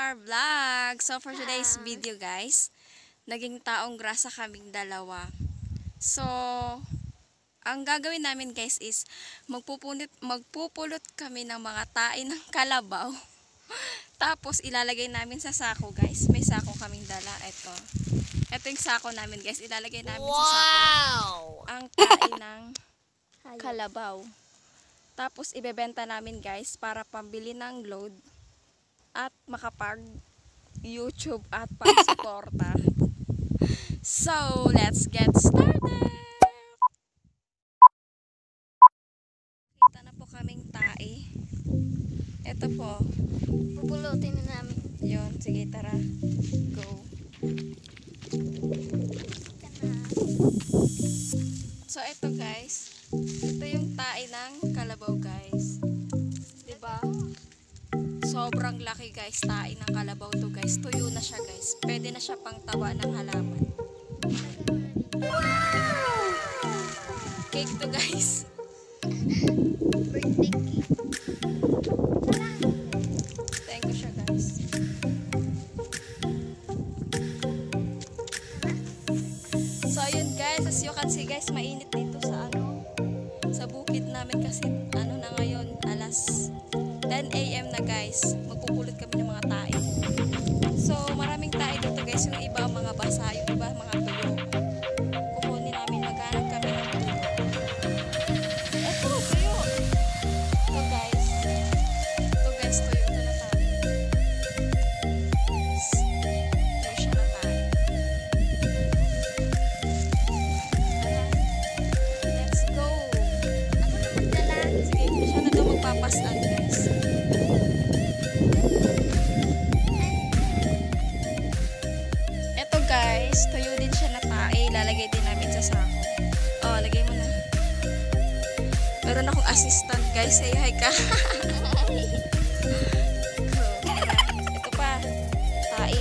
our vlog. So for today's video guys, naging taong grasa kaming dalawa. So ang gagawin namin guys is magpupulot kami ng mga tae ng kalabaw. Tapos ilalagay namin sa sako guys. May sako kaming dala. Ito yung sako namin guys. Ilalagay namin sa sako ang tae ng kalabaw. Tapos ibebenta namin guys para pambili ng load at makapag YouTube at pang-suporta. So, let's get started! Kita na po kaming tae. Ito po. Pupulutin na namin. Yun, sige tara. Go. So, ito guys. Ito yung tae ng kalabaw guys. Diba? Sobrang laki guys. Tae ng kalabaw to guys. Tuyo na siya guys. Pwede na siya pang tawa ng halaman. Wow! Cake to guys. Birthday cake. Thank you siya guys. So ayun guys. As you can see guys. Mainit dito sa sa bukid namin kasi na ngayon alas 10 AM na guys. Magpupulot kami ng mga tae. So maraming tae dito guys. Yung iba mga basa, yung iba mga tuyo. Kukunin namin, maghanap kami ng tuyo. Eto, tuyo. Ito guys. Ito guys, tuyo. Ito na tayo. Tuyo siya na tayo. Let's go. Ako na magdala. Sige, siya na daw magpapastan guys. Eto guys, tuyo din siya na tae. Lalagay din namin sa sako. Oh, lagay mo na. Meron akong assistant guys. Say hi ka. Ito pa. Tae.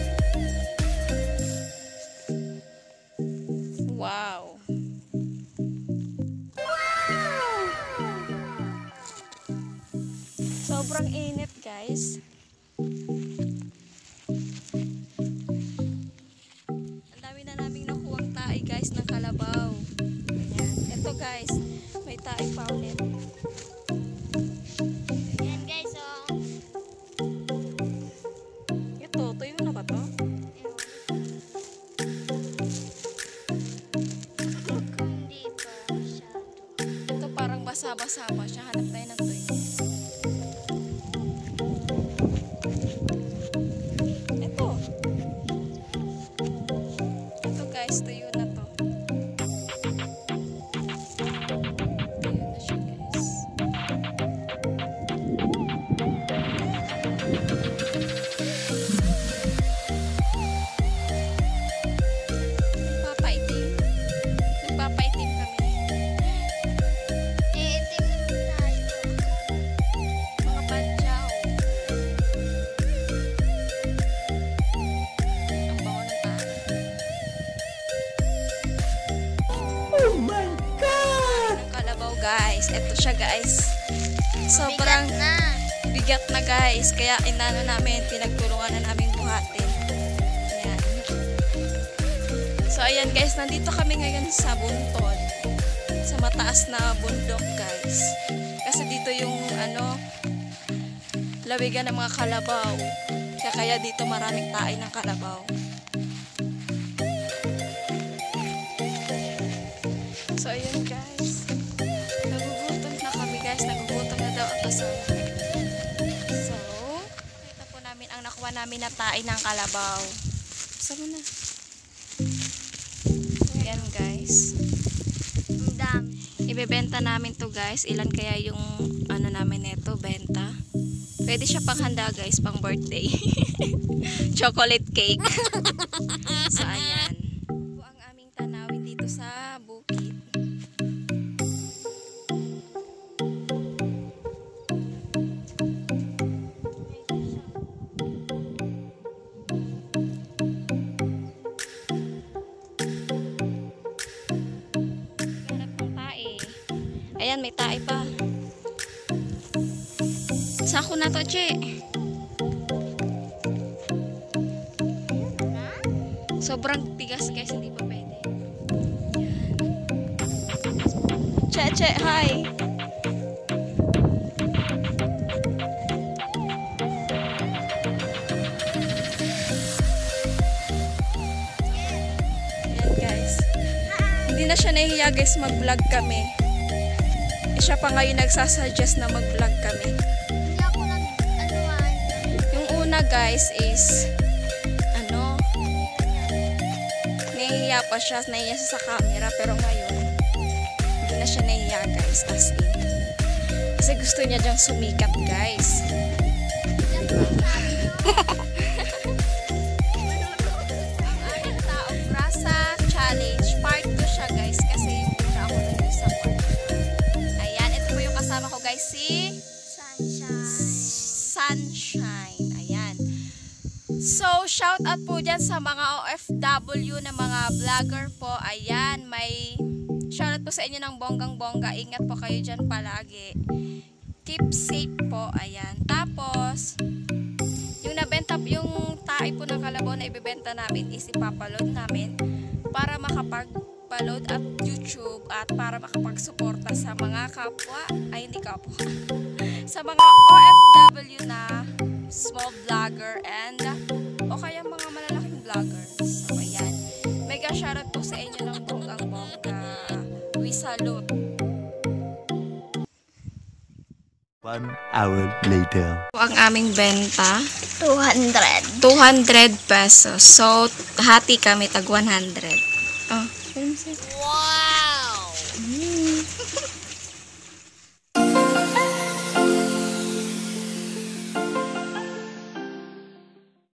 Wow. Sobrang init guys. Ang dami na naming nakuwang tae guys ng kalabaw. Ayan. Ito guys, may tae pa ulit. Yan guys, oh. Ito, tuyo na ba to? Hindi pa masyado. Ito parang basa-basa pa siya. Hanap tayo ng tuyo. Ito. Ito guys, tuyo na to. Tuyo na siya guys. Nagpapaitim. Nagpapaitim kami. Iitim naman tayo. Mga badyaw. Ang bango ng tayo. Oh my God! Ng kalabaw guys. Ito siya guys. Sobrang Bigat na. bigat na guys. Kaya inano namin, pinagtulungan na namin buhatin. Ayan. So ayan guys, nandito kami ngayon sa Bunton. Sa mataas na bundok guys. Kasi dito yung lawigan ng mga kalabaw. Kaya dito maraming tae ng kalabaw. So ayan guys. Nagugutom na kami guys. Nagugutom na daw ang kasama. So, ito po namin ang nakuha namin na tae ng kalabaw. Saan mo na? Ayan guys. Ang dami. Ibebenta namin to guys. Ilan kaya yung namin neto, benta? Pwede siya pang handa guys, pang birthday. Chocolate cake. So ayan. Ito ang aming tanawin dito sa bukid. Hanap ng tae. Ayan, may tae pa. Sako na to, che. Sobrang tigas guys, hindi pa pwede. Che, hi! Ayan guys. Hindi na siya nahihiya guys mag-vlog kami. Siya pa ngayon nagsasuggest na mag-vlog kami. Hindi ako nag-anuan. Yung una guys is nahihiya pa siya, nahihiya siya sa camera, pero ngayon hindi na siya nahihiya guys, as in. Kasi gusto niya dyang sumikat guys. Ang aming taong grasa challenge, part 2 siya guys, kasi yung una ako nandun sa part. Ayan, ito po yung kasama ko guys, si Sunshine. Ayan. So, shout out po dyan sa mga OFW na mga vlogger po. Ayan, may shout out po sa inyo ng bonggang-bongga. Ingat po kayo dyan palagi. Keep safe po. Ayan. Tapos, yung nabenta, yung tae po ng kalabaw na ibebenta namin is ipapaload namin para makapag-load at YouTube at para makapag-suporta sa mga kapwa, ay hindi kapwa, sa mga OFW na small vlogger and o kaya mga malalaking vloggers. So, ayan. Mega shoutout po sa inyo ng bonggang-bongga. We salute. 1 hour later. Ang aming benta, 200. 200 pesos. So, hati kami tag 100. Oh, Wow!